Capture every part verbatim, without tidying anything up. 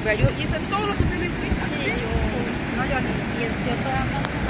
Pero yo hice todo lo posible. Sí, yo, no, yo, yo, yo toda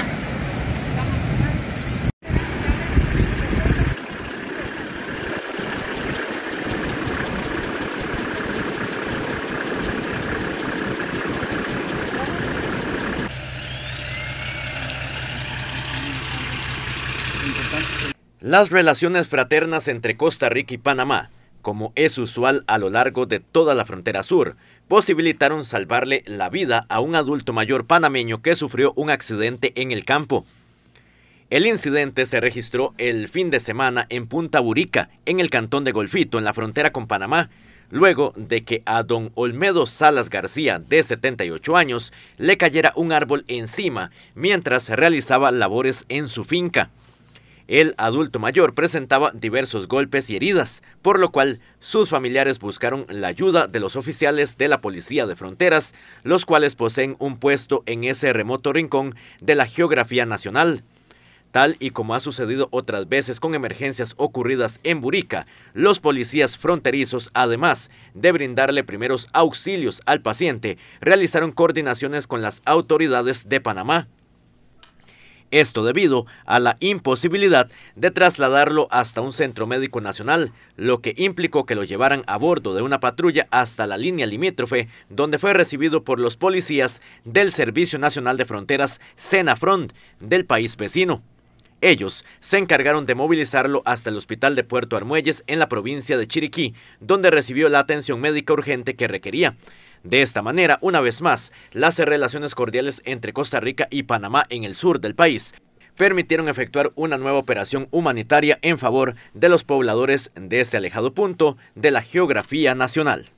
Las relaciones fraternas entre Costa Rica y Panamá, como es usual a lo largo de toda la frontera sur, posibilitaron salvarle la vida a un adulto mayor panameño que sufrió un accidente en el campo. El incidente se registró el fin de semana en Punta Burica, en el cantón de Golfito, en la frontera con Panamá, luego de que a don Olmedo Salas García, de setenta y ocho años, le cayera un árbol encima mientras realizaba labores en su finca. El adulto mayor presentaba diversos golpes y heridas, por lo cual sus familiares buscaron la ayuda de los oficiales de la Policía de Fronteras, los cuales poseen un puesto en ese remoto rincón de la geografía nacional. Tal y como ha sucedido otras veces con emergencias ocurridas en Burica, los policías fronterizos, además de brindarle primeros auxilios al paciente, realizaron coordinaciones con las autoridades de Panamá. Esto debido a la imposibilidad de trasladarlo hasta un centro médico nacional, lo que implicó que lo llevaran a bordo de una patrulla hasta la línea limítrofe, donde fue recibido por los policías del Servicio Nacional de Fronteras, SENAFRONT, del país vecino. Ellos se encargaron de movilizarlo hasta el hospital de Puerto Armuelles en la provincia de Chiriquí, donde recibió la atención médica urgente que requería. De esta manera, una vez más, las relaciones cordiales entre Costa Rica y Panamá en el sur del país permitieron efectuar una nueva operación humanitaria en favor de los pobladores de este alejado punto de la geografía nacional.